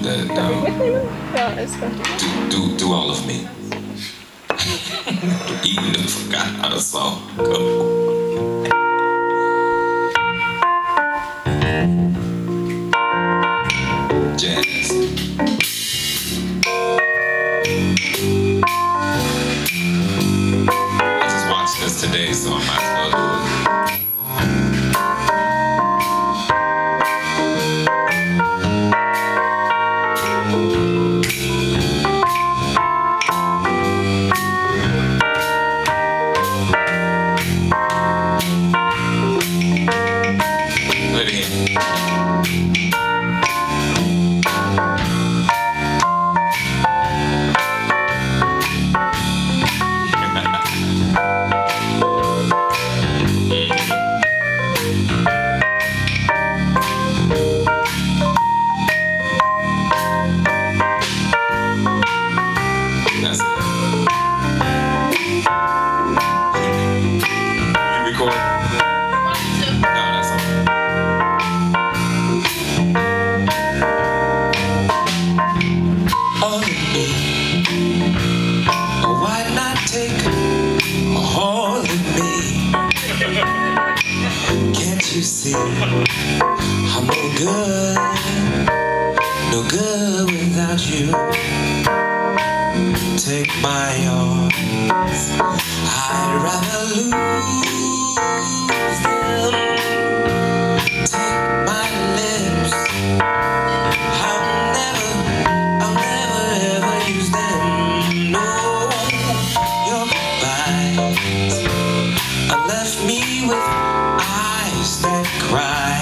that do all of me. Even forgot how the song goes. Jazz. I just watched this today, so I might as well do it. You see, I'm no good without you. Take my arms, I'd rather lose them. Take my lips, I'll never ever use them. No, your goodbyes left me with eyes that cry.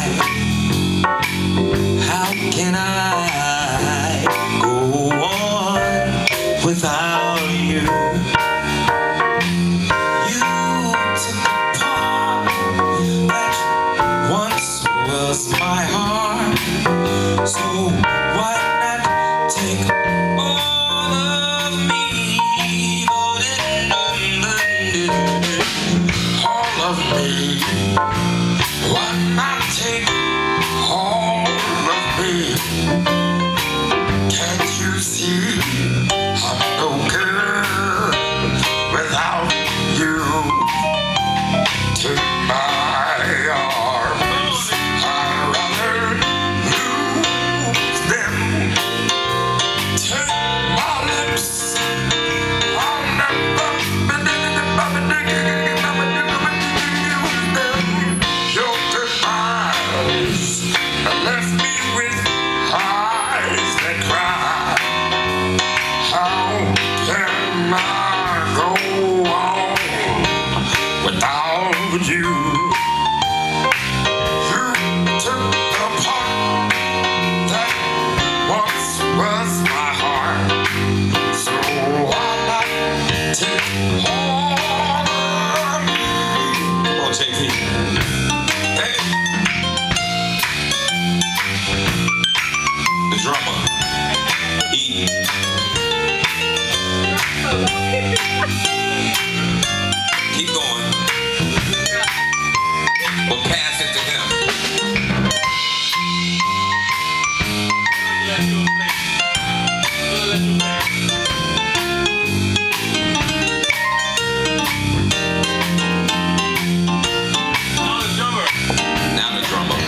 How can I go on without you? You took the part that once was my heart. So why not take all of me? All of me. Why not take all of me? Can't you see I'm no good without you? Take my arms, I'd rather lose them. Take my lips, I'll never left me with eyes that cry. How can I go on without you? You took the part that once was my heart. So why not take all of me? Come on, JP. Hey. The drummer, E. Keep going. We'll pass it to him. Now the drummer.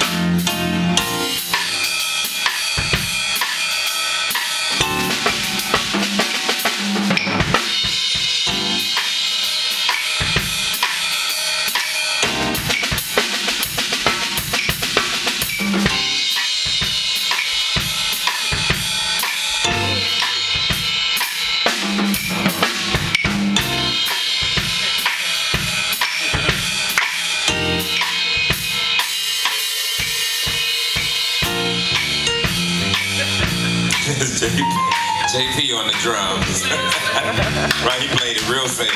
JP on the drums. Right, he played it real safe.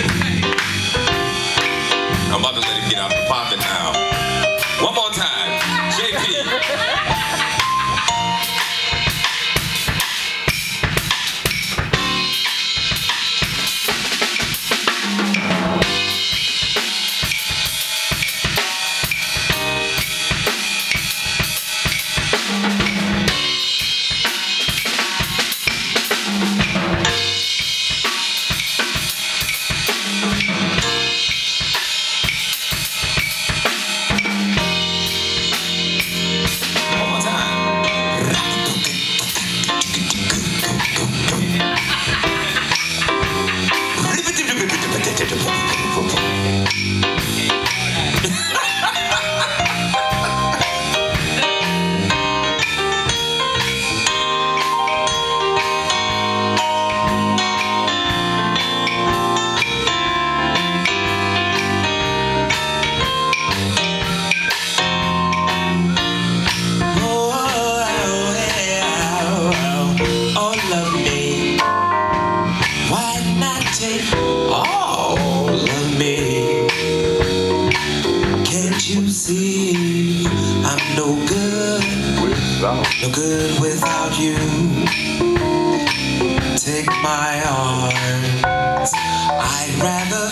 I'm about to let him get out the pocket now. One more time, JP. see I'm no good without you. Take my arms, I'd rather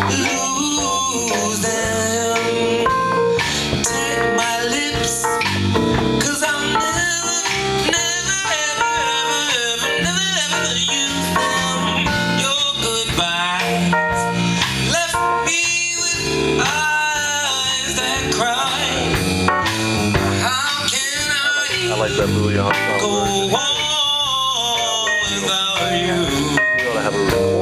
lose them. Take my lips, 'cause I'll never use them. Your goodbyes left me with eyes that cry. How can I like that Louis go ensemble. on without you? We ought to have a